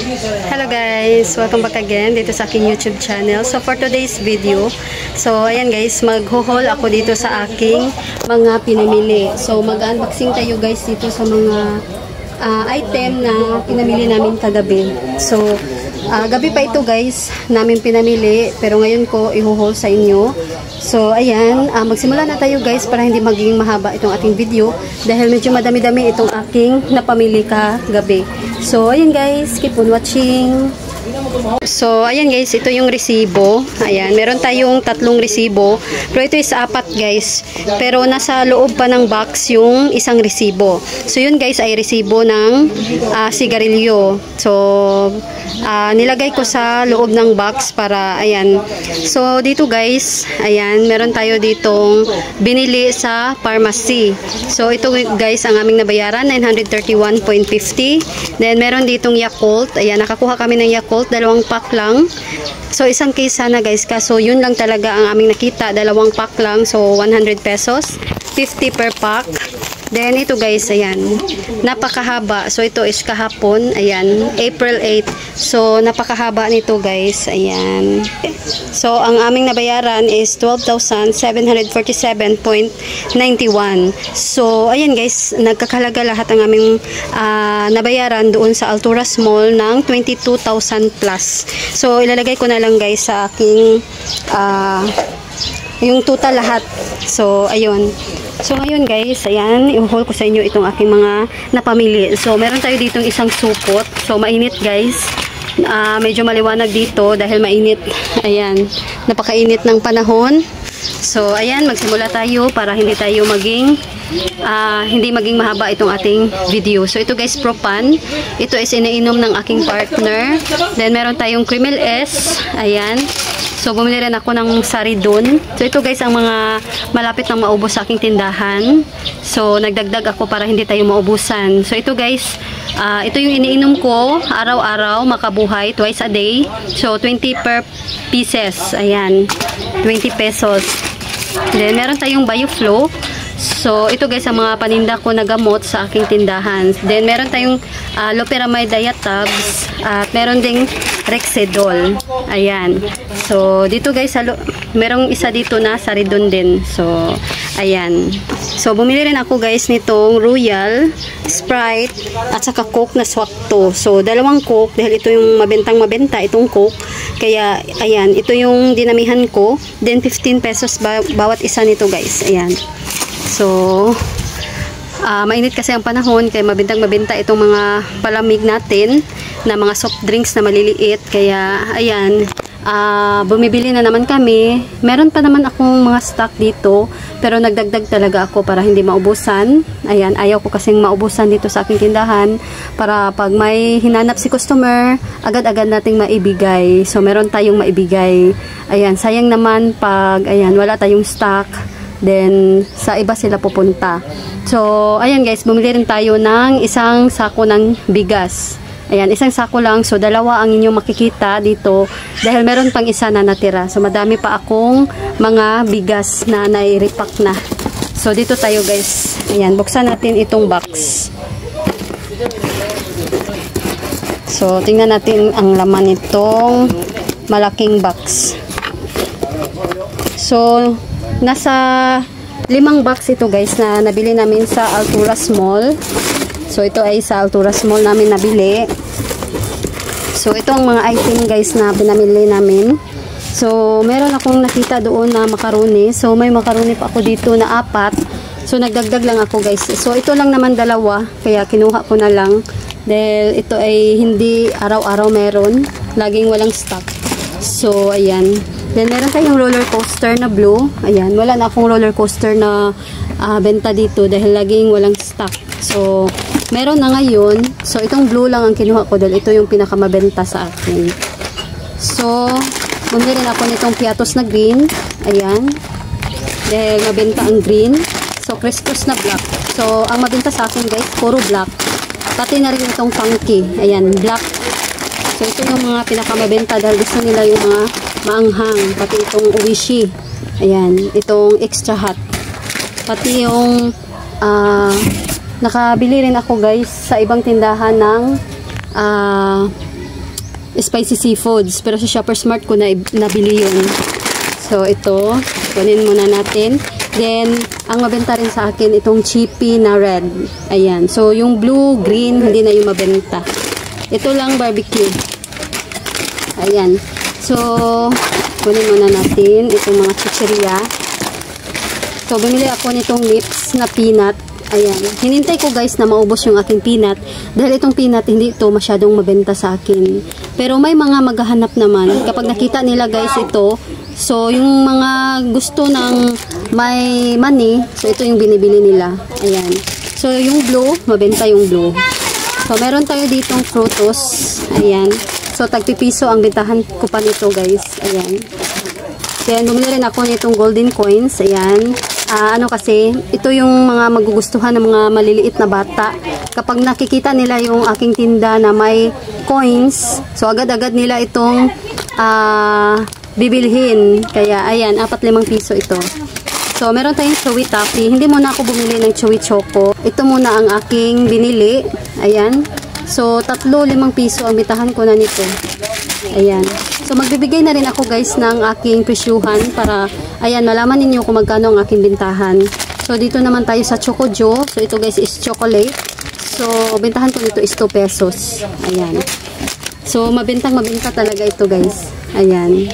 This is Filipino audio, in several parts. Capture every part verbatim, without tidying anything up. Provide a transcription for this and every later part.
Hello guys, welcome back again dito sa aking YouTube channel. So for today's video, so ayan guys, mag-haul ako dito sa aking mga pinamili. So mag-unboxing tayo guys dito sa mga uh, item na pinamili namin kagabi. So uh, gabi pa ito guys, namin pinamili, pero ngayon ko i-haul sa inyo. So ayan, uh, magsimula na tayo guys para hindi maging mahaba itong ating video dahil medyo madami-dami itong aking napamili kagabi. So ayan guys, keep on watching. So ayan guys, ito yung resibo. Ayan, meron tayong tatlong resibo, pero ito is apat guys, pero nasa loob pa ng box yung isang resibo. So yun guys ay resibo ng uh, sigarilyo. So uh, nilagay ko sa loob ng box para ayan. So dito guys, ayan, meron tayo ditong binili sa pharmacy. So ito guys ang aming nabayaran, nine hundred thirty-one point fifty. Then meron ditong Yakult. Ayan, nakakuha kami ng Yakult, dalawang pack lang. So isang case sana guys, kaso yun lang talaga ang aming nakita, dalawang pack lang. So one hundred pesos, fifty per pack. Then ito guys, ayan, napakahaba. So ito is kahapon, ayan, April eighth. So napakahaba nito guys, ayan. So ang aming nabayaran is twelve thousand seven hundred forty-seven point nine one. So ayan guys, nagkakalaga lahat ang aming uh, nabayaran doon sa Alturas Mall ng twenty-two thousand plus. So ilalagay ko na lang guys sa aking uh, yung total lahat. So ayun. So ngayon guys, ayan, i-haul ko sa inyo itong aking mga napamili. So meron tayo ditong isang supot. So mainit guys. Uh, medyo maliwanag dito dahil mainit. Ayan, napakainit ng panahon. So ayan, magsimula tayo para hindi tayo maging uh, hindi maging mahaba itong ating video. So ito guys, Propan. Ito is iniinom ng aking partner. Then meron tayong Kremel S. Ayan. So, bumili rin ako ng Saridon. So, ito guys, ang mga malapit na maubos sa aking tindahan. So, nagdagdag ako para hindi tayo maubusan. So, ito guys, uh, ito yung iniinom ko araw-araw, makabuhay, twice a day. So, twenty per pieces. Ayan, twenty pesos. Then, meron tayong Bioflow. So, ito guys, ang mga paninda ko na gamot sa aking tindahan. Then, meron tayong uh, Loperamide Diet Tabs. At meron ding Rexedol. Ayan. So, dito guys, merong isa dito na Saridon din. So, ayan. So, bumili rin ako guys nitong Royal, Sprite, at saka Coke na swak to. So, dalawang Coke, dahil ito yung mabentang mabenta, itong Coke. Kaya, ayan, ito yung dinamihan ko. Then, fifteen pesos ba bawat isa nito guys. Ayan. So, uh, mainit kasi ang panahon, kaya mabintang mabenta itong mga palamig natin na mga soft drinks na maliliit. Kaya, ayan, uh, bumibili na naman kami. Meron pa naman akong mga stock dito, pero nagdagdag talaga ako para hindi maubusan. Ayan, ayaw ko kasing maubusan dito sa aking tindahan para pag may hinanap si customer, agad-agad nating maibigay. So, meron tayong maibigay. Ayan, sayang naman pag, ayan, wala tayong stock. Then, sa iba sila pupunta. So, ayan guys, bumili rin tayo ng isang sako ng bigas. Ayan, isang sako lang. So, dalawa ang inyong makikita dito dahil meron pang isa na natira. So, madami pa akong mga bigas na nai-repack na. So, dito tayo guys. Ayan, buksan natin itong box. So, tingnan natin ang laman nitong malaking box. So, nasa limang box ito guys na nabili namin sa Alturas Mall. So ito ay sa Alturas Mall namin nabili. So ito ang mga item guys na pinamili namin. So meron akong nakita doon na macaroni. So may macaroni pa ako dito na apat. So nagdagdag lang ako guys. So ito lang naman dalawa, kaya kinuha ko na lang. Dahil ito ay hindi araw-araw meron. Laging walang stock. So ayan. Then, meron tayong roller coaster na blue. Ayan, wala na akong roller coaster na uh, benta dito dahil laging walang stock. So, meron na ngayon. So, itong blue lang ang kinuha ko dahil ito yung pinakamabenta sa akin. So, bumili rin ako nitong Piatos na green. Ayan. Dahil mabenta ang green. So, Cristos na black. So, ang mabenta sa akin guys, puro black. Pati na rin itong funky. Ayan, black. So, ito yung mga pinakamabenta dahil gusto nila yung mga maanghang. Pati itong Uwishi. Ayan, itong extra hot. Pati yung uh, nakabili rin ako guys sa ibang tindahan ng uh, spicy seafoods. Pero sa Shoppers Mart ko na nabili yun. So, ito. Kunin muna natin. Then, ang mabenta rin sa akin, itong chippy na red. Ayan. So, yung blue, green, hindi na yung mabenta. Ito lang barbecue. Ayan. So, kunin muna natin itong mga chichirya. So, bumili ako nitong Lips na peanut. Ayan. Hinintay ko guys na maubos yung aking peanut. Dahil itong peanut, hindi ito masyadong mabenta sa akin. Pero may mga maghahanap naman. Kapag nakita nila guys ito, so yung mga gusto ng may money, so ito yung binibili nila. Ayan. So, yung blue, mabenta yung blue. So, meron tayo ditong frutos. Ayan. So, tagpipiso ang bentahan ko pa nito guys. Ayan. Then, bumili rin ako nitong golden coins. Ayan. Uh, ano kasi, ito yung mga magugustuhan ng mga maliliit na bata. Kapag nakikita nila yung aking tinda na may coins, so agad-agad nila itong uh, bibilhin. Kaya, ayan, apat limang piso ito. So, meron tayong chewy toffee. Hindi muna ako bumili ng chewy choco. Ito muna ang aking binili. Ayan. So, tatlo limang piso ang bitahan ko na nito. Ayan. So, magbibigay na rin ako guys ng aking presyuhan para, ayan, malaman ninyo kung magkano ang aking bintahan. So, dito naman tayo sa Choco Joe. So, ito guys is chocolate. So, bintahan ko nito is two pesos. Ayan. So, mabintang mabinta talaga ito guys. Ayan.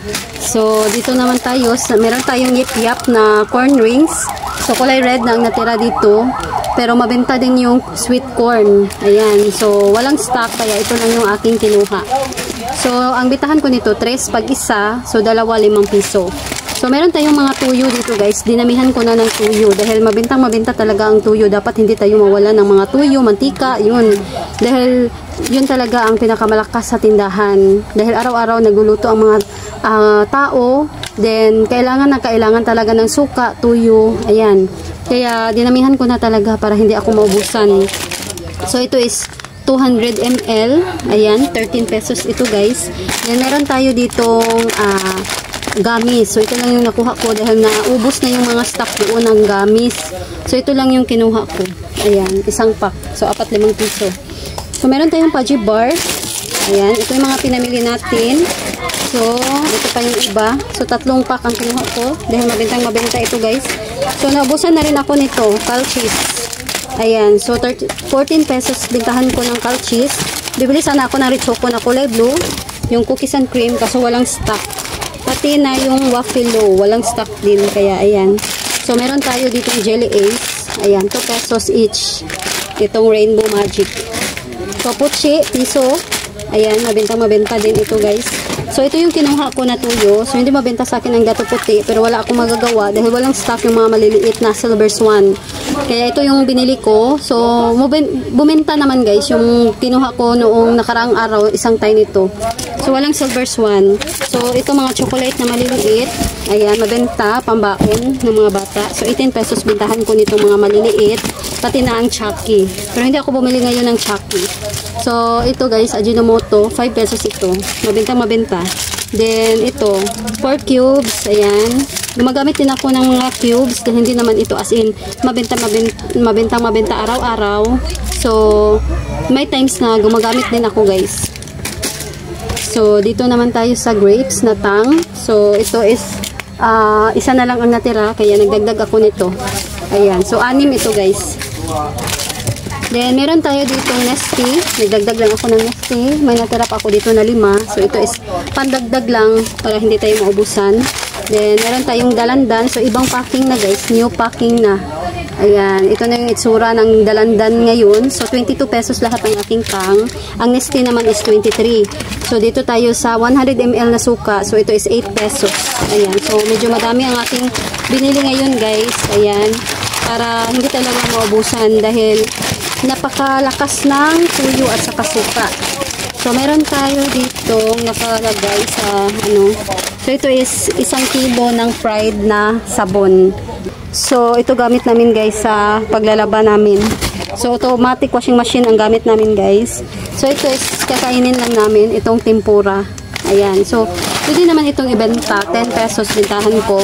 So, dito naman tayo, meron tayong yip-yap na corn rings. So, kulay red na ang natira dito. Pero mabenta din yung sweet corn. Ayan. So, walang stock. Kaya ito lang yung aking kinuha. So, ang bitahan ko nito, tres pag isa. So, dalawa limang piso. So, meron tayong mga tuyo dito guys. Dinamihan ko na ng tuyo. Dahil mabintang mabinta talaga ang tuyo. Dapat hindi tayo mawala ng mga tuyo, mantika, yun. Dahil yun talaga ang pinakamalakas sa tindahan. Dahil araw-araw nagluluto ang mga uh, tao. Then, kailangan na kailangan talaga ng suka, tuyo. Ayan. Kaya, dinamihan ko na talaga para hindi ako maubusan. So, ito is two hundred milliliters. Ayan, thirteen pesos ito guys. Then, meron tayo ditong uh, gamis. So, ito lang yung nakuha ko dahil naubos na yung mga stock doon ng gamis. So, ito lang yung kinuha ko. Ayan, isang pack. So, apat limang piso. So, meron tayong Pudgy bar. Ayan, ito yung mga pinamili natin. So, ito pa yung iba. So, tatlong pack ang kinuha ko. Dahil mabintang mabenta ito guys. So, naubusan na rin ako nito. Cal cheese. Ayan. So, fourteen pesos bintahan ko ng cal cheese. Bibili sana ako ng Richoco na kulay blue. Yung cookies and cream. Kaso walang stock. Pati na yung waffle low. Walang stock din. Kaya, ayan. So, meron tayo dito yung Jelly Ace. Ayan. two pesos each. Itong Rainbow Magic. So, puchi. Piso. Ayan. Mabenta mabenta din ito guys. So, ito yung kinuha ko na tuyo. So, hindi mabenta sa akin ang gato puti. Pero wala akong magagawa dahil walang stock yung mga maliliit na Silver Swan. Kaya ito yung binili ko. So, bumenta naman guys yung kinuha ko noong nakaraang araw, isang tayo nito. So, walang Silver Swan. So, ito mga chocolate na maliliit. Ayan, mabenta, pambaon ng mga bata. So, eighteen pesos bintahan ko nitong mga maliliit. Pati na ang Chucky. Pero hindi ako bumili ngayon ng Chucky. So, ito guys, Ajinomoto, five pesos ito. Mabenta, mabenta. Then, ito, four cubes. Ayan. Gumagamit din ako ng mga cubes dahil hindi naman ito as in mabenta, mabenta, mabenta, mabenta araw-araw. So, may times na gumagamit din ako guys. So, dito naman tayo sa grapes na tang. So, ito is uh, isa na lang ang natira. Kaya nagdagdag ako nito. Ayan. So, anim ito guys. Then, meron tayo dito Nestea. Nagdagdag lang ako ng Nestea. May natira pa ako dito na lima. So, ito is pandagdag lang para hindi tayo maubusan. Then, meron tayong dalandan. So, ibang packing na guys. New packing na. Ayan. Ito na yung itsura ng dalandan ngayon. So, twenty-two pesos lahat ang aking tang. Ang Nestea naman is twenty-three. So, dito tayo sa one hundred milliliters na suka. So, ito is eight pesos. Ayan. So, medyo madami ang aking binili ngayon guys. Ayan. Para hindi talaga maubusan dahil napakalakas ng tuyo at saka suka. So, meron tayo dito nakalagay sa ano. So, ito is isang kilo ng fried na sabon. So, ito gamit namin guys sa paglalaba namin. So, automatic washing machine ang gamit namin guys. So, ito is kakainin lang namin itong tempura. Ayan. So, pwede naman itong ibenta. ten pesos bintahan ko.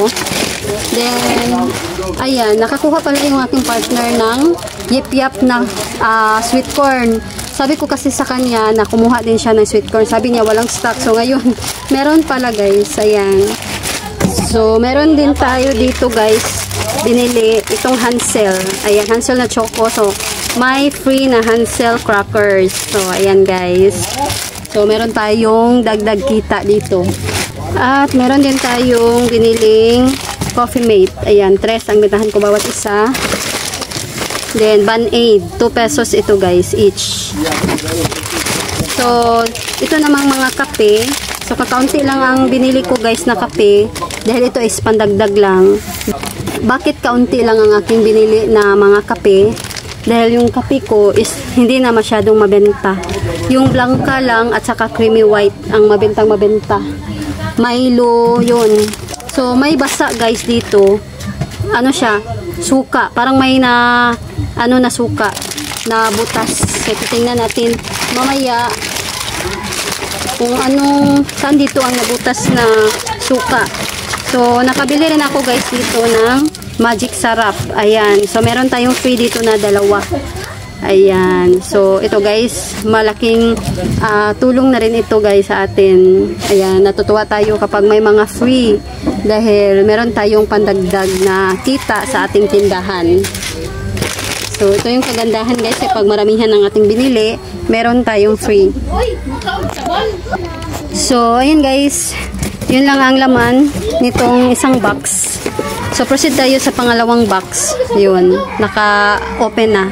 Then, ayan. Nakakuha pala yung aking partner ng yip-yap na uh, sweet corn. sabi ko kasi sa kanya na kumuha din siya ng sweet corn. Sabi niya walang stock. So ngayon, meron pala guys. Ayan. So meron din tayo dito guys. Binili itong Hansel. Ayan, Hansel na choco. So may free na Hansel crackers. So ayan guys. So meron tayong dagdag kita dito. At meron din tayong biniling Coffee Mate. Ayan, tres ang bentahan ko bawat isa. Then, Band-Aid. two pesos ito guys, each. So, ito namang mga kape. So, kakaunti lang ang binili ko guys na kape. Dahil ito is pandagdag lang. Bakit kaunti lang ang aking binili na mga kape? Dahil yung kape ko is hindi na masyadong mabenta. Yung blanca lang at saka creamy white ang mabentang mabenta. Milo, yun. So, may basa guys dito. Ano siya? Suka. Parang may na ano na suka na butas. So, titingnan natin mamaya kung anong saan dito ang nabutas na suka. So, nakabili rin ako guys dito ng Magic Sarap. Ayan. So, meron tayong free dito na dalawa. Ayan. So, ito guys, malaking uh, tulong na rin ito guys sa atin. Ayan. Natutuwa tayo kapag may mga free dahil meron tayong pandagdag na kita sa ating tindahan. So, ito yung kagandahan guys, kapag maramihan ng ating binili, meron tayong free. So, ayan guys, yun lang ang laman nitong isang box. So, proceed tayo sa pangalawang box. Yun, naka-open na.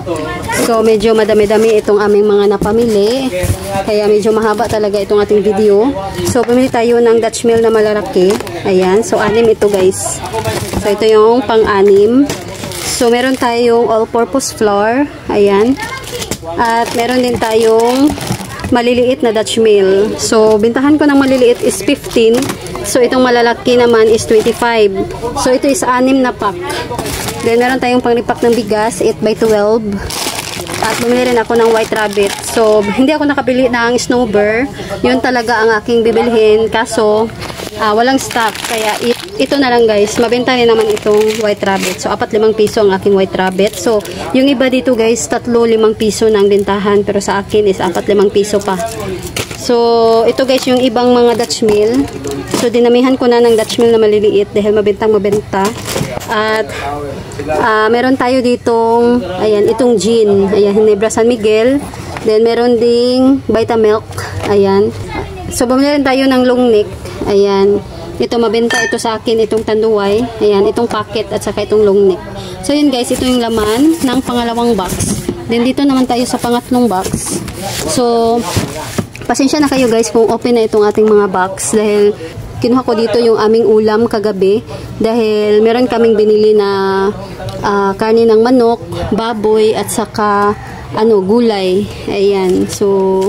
So, medyo madami-dami itong aming mga napamili. Kaya medyo mahaba talaga itong ating video. So, pumili tayo ng Dutch Mill na malalaki. Ayan, so anim ito guys. So, ito yung pang-anim. So, meron tayong all-purpose flour. Ayan. At meron din tayong maliliit na Dutch Mill. So, bintahan ko ng maliliit is fifteen. So, itong malalaki naman is twenty-five. So, ito is anim na pack. Then, meron tayong pang-repack ng bigas, eight by twelve. At bumili rin ako ng White Rabbit. So, hindi ako nakabili ng Snowbird. Yun talaga ang aking bibilhin. Kaso, uh, walang stock. Kaya, it, ito na lang guys. Mabenta rin naman itong White Rabbit. So, apat limang piso ang aking White Rabbit. So, yung iba dito guys, tatlo limang piso na ang bentahan. Pero sa akin is apat limang piso pa. So, ito guys yung ibang mga Dutch Mill. So, dinamihan ko na ng Dutch Mill na maliliit dahil mabentang mabenta. At, uh, meron tayo ditong, ayan, itong gin. Ayan, Ginebra San Miguel. Then, meron ding Vitamilk. Ayan. So, bumili rin tayo ng long neck. Ayan. Ito, mabenta ito sa akin, itong tanduay. Ayan, itong packet at saka itong long neck. So, yun guys, ito yung laman ng pangalawang box. Then, dito naman tayo sa pangatlong box. So, pasensya na kayo guys kung open na itong ating mga box. Dahil, kinuha ko dito yung aming ulam kagabi. Dahil, meron kaming binili na uh, karne ng manok, baboy, at saka, ano, gulay. Ayan. So,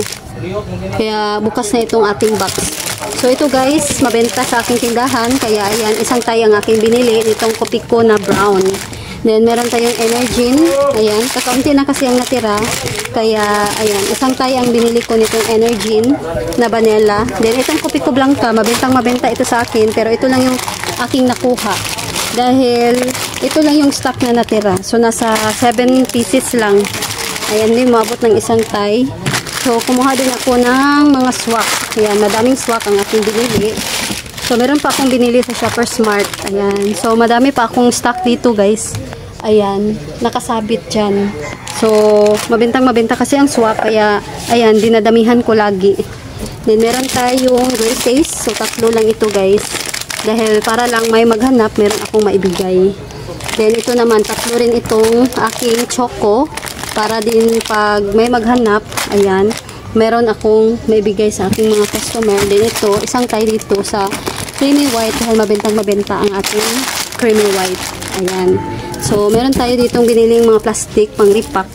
kaya bukas na itong ating box. So, ito guys, mabenta sa aking tindahan. Kaya, ayan, isang tayo ang aking binili. Itong Kopiko na brown. Then, meron tayong Energin. Ayan, kakaunti na kasi ang natira. Kaya, ayan, isang tayo ang binili ko nitong Energin na vanilla. Then, itong Kopiko Blanca, mabentang mabenta ito sa akin. Pero, ito lang yung aking nakuha. Dahil, ito lang yung stock na natira. So, nasa seven pieces lang. Ayan din, mabot ng isang tay. So, kumuha din ako ng mga swak. Ayan, madaming swak ang aking binili. So, meron pa akong binili sa Shoppers Mart. Ayan. So, madami pa akong stock dito, guys. Ayan, nakasabit dyan. So, mabentang mabenta kasi ang swak. Kaya, ayan, dinadamihan ko lagi. Then, meron tayong gray taste. So, tatlo lang ito, guys. Dahil para lang may maghanap, meron akong maibigay. Then, ito naman, tatlo rin itong aking choco. Para din pag may maghanap, ayan, meron akong may bigay sa aking mga customer. Then ito, isang tayo dito sa creamy white dahil mabentang mabenta ang ating creamy white. Ayan. So, meron tayo ditong biniling mga plastic pang repack.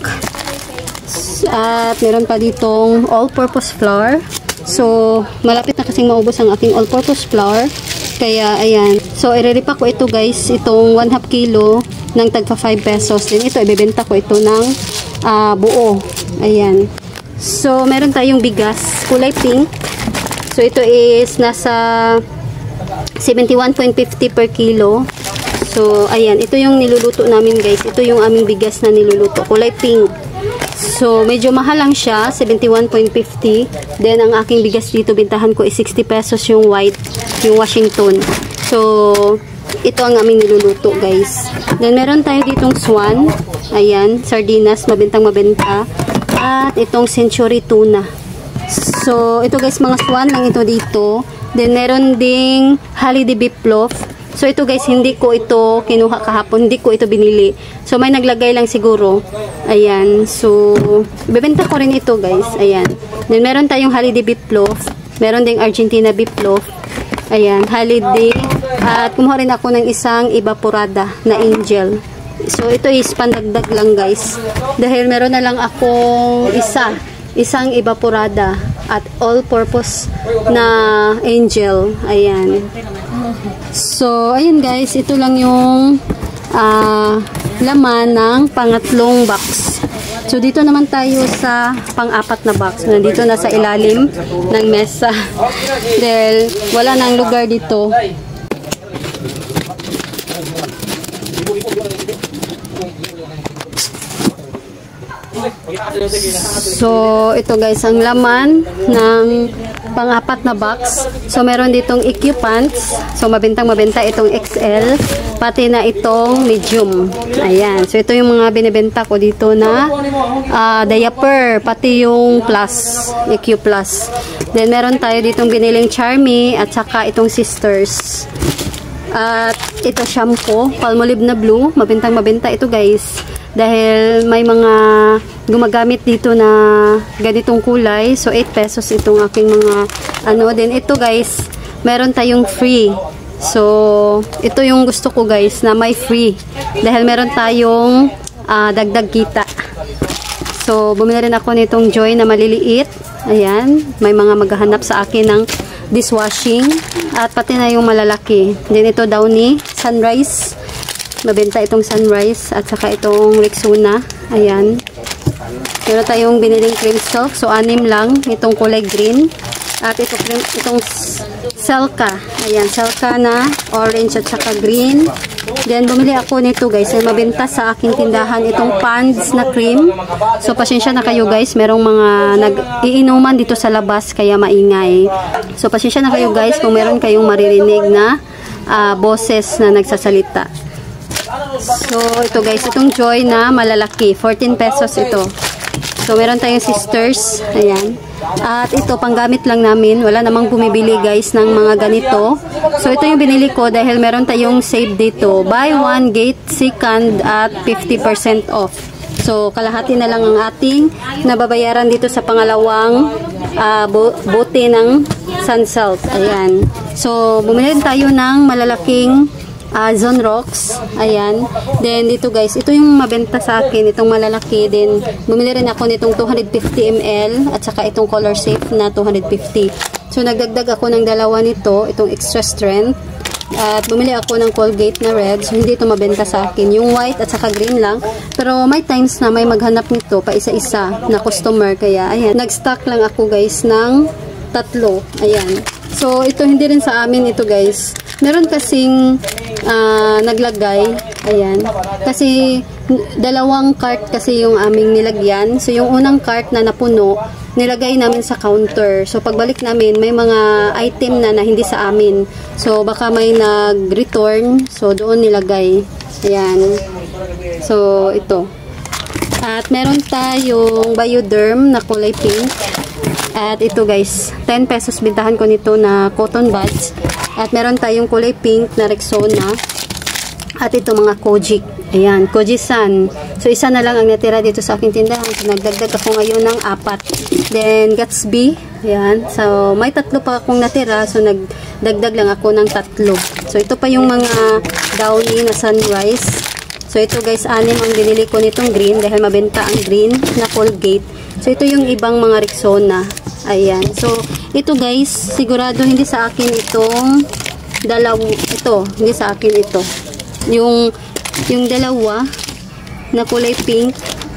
At meron pa ditong all-purpose flour. So, malapit na kasing maubos ang aking all-purpose flour. Kaya, ayan. So, i-repack ko ito guys, itong one half kilo ng tagpa five pesos. Then ito, ibebenta ko ito ng Uh, buo. Ayan. So, meron tayong bigas. Kulay pink. So, ito is nasa seventy-one point fifty per kilo. So, ayan. Ito yung niluluto namin guys. Ito yung aming bigas na niluluto. Kulay pink. So, medyo mahal lang siya, seventy-one point fifty. Then, ang aking bigas dito, bintahan ko is sixty pesos yung white, yung Washington. So, ito ang aming niluluto, guys. Then, meron tayo ditong swan. Ayan, sardinas, mabintang mabenta. At itong century tuna. So, ito guys, mga swan lang ito dito. Then, meron ding holiday beef loaf. So, ito guys, hindi ko ito kinuha kahapon. Hindi ko ito binili. So, may naglagay lang siguro. Ayan. So, bebenta ko rin ito guys. Ayan. Then, meron tayong holiday beef loaf. Meron ding Argentina beef loaf. Ayan. Holiday. At kumuha rin ako ng isang evaporada na angel. So, ito is pandagdag lang guys. Dahil meron na lang akong isa. Isang evaporada. At all-purpose na angel. Ayan. So, ayun guys, ito lang yung uh, laman ng pangatlong box. So, dito naman tayo sa pang-apat na box. Nandito na sa ilalim ng mesa. Dahil wala nang lugar dito. So, ito guys, ang laman ng pang-apat na box. So, meron ditong E Q pants. So, mabintang mabenta itong X L. Pati na itong medium. Ayan. So, ito yung mga binibenta ko dito na uh, diaper. Pati yung plus. E Q plus. Then, meron tayo ditong biniling Charmy at saka itong Sisters. At ito shampoo. Palmolive na blue. Mabintang mabenta ito guys. Dahil may mga gumagamit dito na ganitong kulay. So, eight pesos itong aking mga ano. Then, ito guys, meron tayong free. So, ito yung gusto ko guys, na may free. Dahil meron tayong uh, dagdag kita. So, bumili rin ako nitong Joy na maliliit. Ayan. May mga maghahanap sa akin ng dishwashing. At pati na yung malalaki. Then, ito Downy Sunrise. Mabenta itong Sunrise at saka itong Rexona. Ayan. Meron tayong biniling cream silk. So, anim lang. Itong kulay green. At ito, itong Selka. Ayan. Selka na orange at saka green. Then, bumili ako nito guys. Ay mabenta sa aking tindahan itong Pond's na cream. So, pasensya na kayo guys. Merong mga nag-iinuman dito sa labas kaya maingay. So, pasensya na kayo guys kung meron kayong maririnig na uh, boses na nagsasalita. So, ito guys, itong Joy na malalaki. fourteen pesos ito. So, meron tayong Sisters. Ayan. At ito, panggamit lang namin. Wala namang bumibili guys ng mga ganito. So, ito yung binili ko dahil meron tayong save dito. Buy one, get second at fifty percent off. So, kalahati na lang ang ating nababayaran dito sa pangalawang uh, bote ng Sunsalt. Ayan. So, bumili tayo ng malalaking Uh, Zone Rocks. Ayan. Then, dito guys, ito yung mabenta sa akin. Itong malalaki. Then, bumili rin ako nitong two hundred fifty milliliters at saka itong Color Safe na two hundred fifty. So, nagdagdag ako ng dalawa nito. Itong extra strength. At bumili ako ng Colgate na red. So, hindi ito mabenta sa akin. Yung white at saka green lang. Pero, may times na may maghanap nito pa isa-isa na customer. Kaya, ayan. Nag-stock lang ako guys ng tatlo. Ayan. So, ito hindi rin sa amin ito guys. Meron kasing uh, naglagay. Ayan. Kasi dalawang cart kasi yung aming nilagyan. So, yung unang cart na napuno, nilagay namin sa counter. So, pagbalik namin, may mga item na na hindi sa amin. So, baka may nag-return. So, doon nilagay. Ayan. So, ito. At meron tayong Bioderm na kulay pink. At ito guys, ten pesos bintahan ko nito na cotton buds. At meron tayong kulay pink na Rexona. At ito mga Kojic. Ayan, Kojisan. So, isa na lang ang natira dito sa aking tindahan. So, nagdagdag ako ngayon ng apat. Then, Gatsby. Ayan. So, may tatlo pa akong natira. So, nagdagdag lang ako ng tatlo. So, ito pa yung mga Downy na Sunrise. So, ito guys, anim ang binili ko nitong green. Dahil mabenta ang green na Colgate. So, ito yung ibang mga Rexona. Ayan. So, ito guys, sigurado hindi sa akin itong dalaw, ito, hindi sa akin ito. Yung, yung dalawa na kulay pink.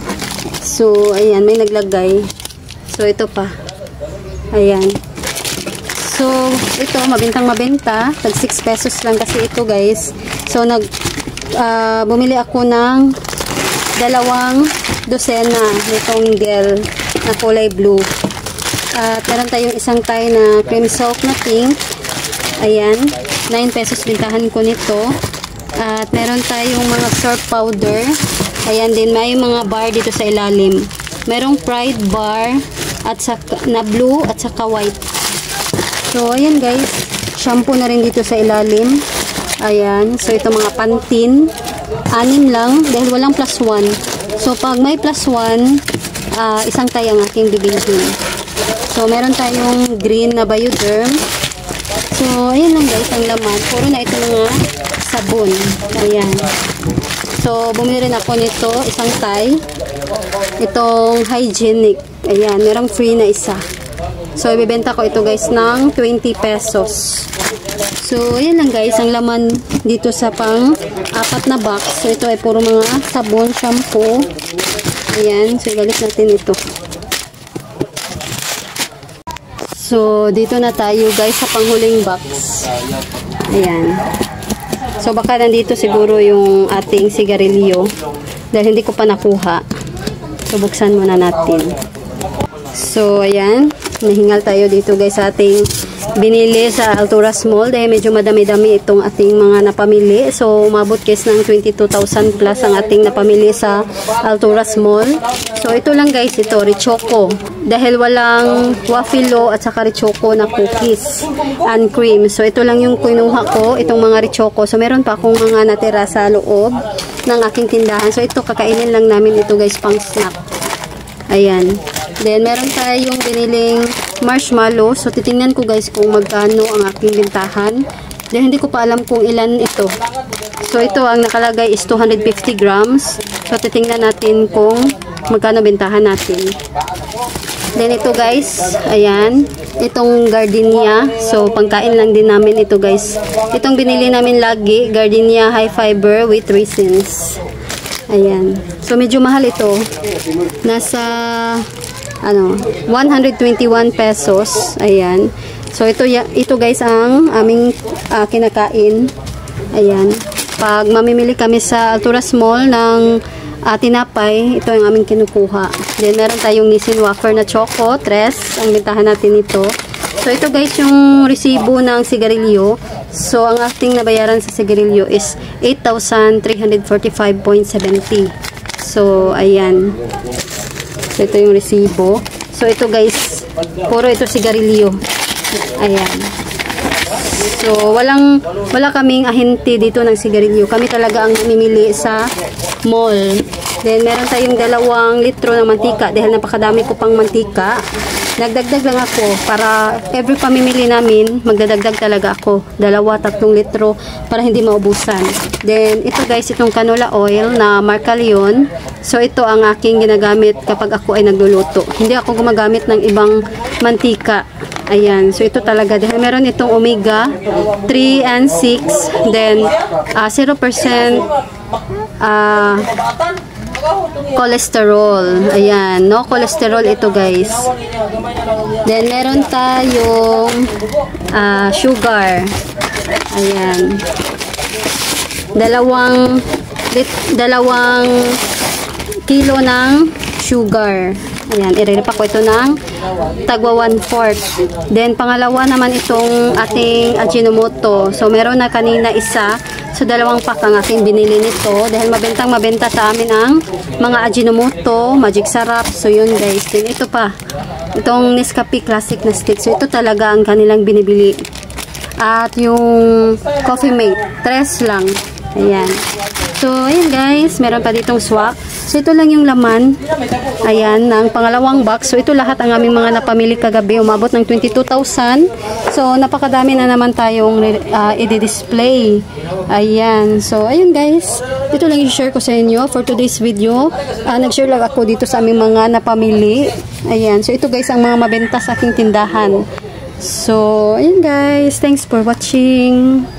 So, ayan, may naglagay. So, ito pa. Ayan. So, ito, mabintang mabenta. Tag six pesos lang kasi ito guys. So, nag, uh, bumili ako ng dalawang dosena nitong gel na kulay blue. At meron tayong isang tie na cream silk na pink. Ayan, nine pesos bintahan ko nito. At meron tayong mga surf powder. Ayan din, may mga bar dito sa ilalim. Merong Pride bar at saka, na blue at saka white. So, ayan guys, shampoo na rin dito sa ilalim. Ayan, so ito mga Pantene. Anim lang dahil walang plus one. So, pag may plus one, uh, isang tayo ang aking bibilhin. So, meron tayong green na Bioderm. So, ayan lang guys, ang laman. Puro na ito mga sabon. Ayan. So, bumili rin ako nito, isang tie. Itong hygienic. Ayan, merong free na isa. So, ibibenta ko ito guys ng twenty pesos. So, ayan lang guys, ang laman dito sa pang apat na box. So, ito ay puro mga sabon, shampoo. Ayan, so ibalik natin ito. So, dito na tayo guys sa panghuling box. Ayan. So, baka nandito siguro yung ating sigarilyo. Dahil hindi ko pa nakuha. So, buksan muna natin. So, ayan. Nahingal tayo dito guys sa ating binili sa Alturas Mall. Dahil medyo madami-dami itong ating mga napamili. So, umabot guys ng twenty-two thousand plus ang ating napamili sa Alturas Mall. So, ito lang guys, ito, Richoco. Dahil walang wafilo at saka Richoco na cookies and cream. So, ito lang yung kinuha ko, itong mga Richoco. So, meron pa akong mga natira sa loob ng aking tindahan. So, ito, kakainin lang namin ito guys, pang snack. Ayan. Then, meron tayong biniling marshmallow. So, titingnan ko guys kung magkano ang aking bintahan. Dahil hindi ko pa alam kung ilan ito. So, ito ang nakalagay is two hundred fifty grams. So, titingnan natin kung magkano bintahan natin. Then, ito guys, ayan, itong gardenia. So, pangkain lang din namin ito guys. Itong binili namin lagi, gardenia high fiber with raisins. Ayan. So, medyo mahal ito. Nasa, ano, one hundred twenty-one pesos. Ayan. So, ito, ito guys ang aming uh, kinakain. Ayan. Pag mamimili kami sa Alturas Mall ng uh, tinapay, ito yung aming kinukuha. Then, meron tayong Nissin wafer na choco, tres. Ang bintahan natin ito. So, ito guys yung resibo ng sigarilyo. So, ang ating nabayaran sa sigarilyo is eight thousand three hundred forty-five point seven zero. So, ayan. So, ito yung resibo. So, ito guys, puro ito sigarilyo. Ayan. So, walang, wala kaming ahente dito ng sigarilyo. Kami talaga ang mamimili sa mall. Then, meron tayong dalawang litro ng mantika. Dahil napakadami ko pang mantika, nagdagdag lang ako para every pamimili namin, magdadagdag talaga ako. Dalawa, tatlong litro para hindi maubusan. Then, ito guys, itong canola oil na Marca Leon. So, ito ang aking ginagamit kapag ako ay nagluluto. Hindi ako gumagamit ng ibang mantika. Ayan. So, ito talaga. Dahil meron itong omega three and six. Then, uh, zero percent uh, cholesterol. Ayan. No cholesterol ito guys. Then, meron tayong uh, sugar. Ayan. Dalawang lit, dalawang kilo ng sugar. Ayan. Iriripa ko ito ng tagwa one fourth. Then, pangalawa naman itong ating Ajinomoto. So, meron na kanina isa. So, dalawang pack ang aking binili nito. Dahil mabentang mabenta sa amin ang mga Ajinomoto, Magic Sarap. So, yun guys. Then, ito pa. Itong Nescafe Classic na stick. So, ito talaga ang kanilang binibili. At yung Coffee Mate. Tres lang. Ayan. So, ayan guys. Meron pa ditong swak. So, ito lang yung laman. Ayan, ng pangalawang box. So, ito lahat ang aming mga napamili kagabi. Umabot ng twenty-two thousand. So, napakadami na naman tayong uh, i-display. Ayan. So, ayun guys. Ito lang i-share ko sa inyo for today's video. Uh, Nag-share lang ako dito sa aming mga napamili. Ayan. So, ito guys ang mga mabenta sa aking tindahan. So, ayun guys. Thanks for watching.